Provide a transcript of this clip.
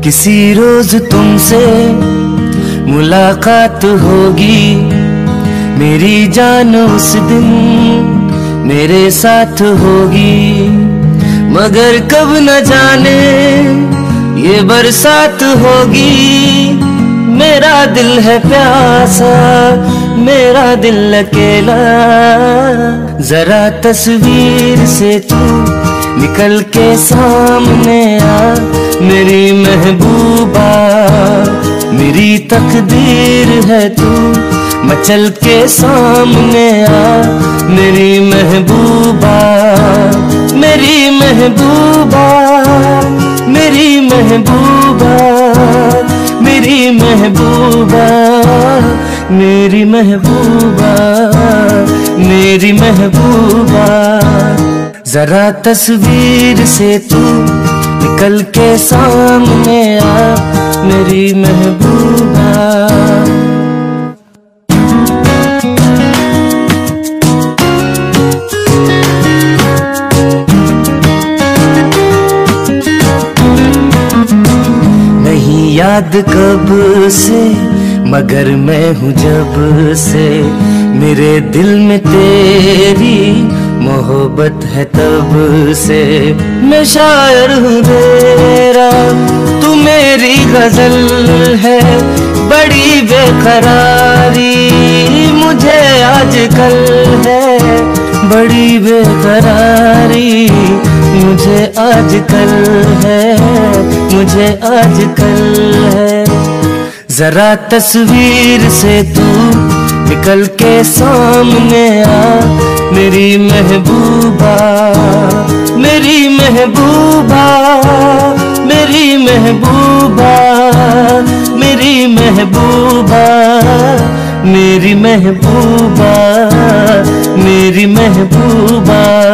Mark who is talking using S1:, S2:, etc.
S1: किसी रोज तुमसे मुलाकात होगी, मेरी जान उस दिन मेरे साथ होगी। मगर कब न जाने ये बरसात होगी। मेरा दिल है प्यासा, मेरा दिल अकेला। जरा तस्वीर से तू निकल के सामने आ, मेरी महबूबा मेरी तकदीर है तू। मचल के सामने आ, मेरी महबूबा मेरी महबूबा मेरी महबूबा मेरी महबूबा मेरी महबूबा मेरी महबूबा। जरा तस्वीर से तू निकल के सामने आ, मेरी महबूबा। नहीं याद कब से मगर मैं हूँ जब से, मेरे दिल में तेरी मोहब्बत है तब से। मैं शायर हूँ तेरा, तू मेरी गजल है। बड़ी बेकरारी मुझे आजकल है, बड़ी बेकरारी मुझे आजकल है, मुझे आजकल है। जरा तस्वीर से तू निकल के सामने आ, मेरी महबूबा मेरी महबूबा मेरी महबूबा मेरी महबूबा मेरी महबूबा मेरी महबूबा।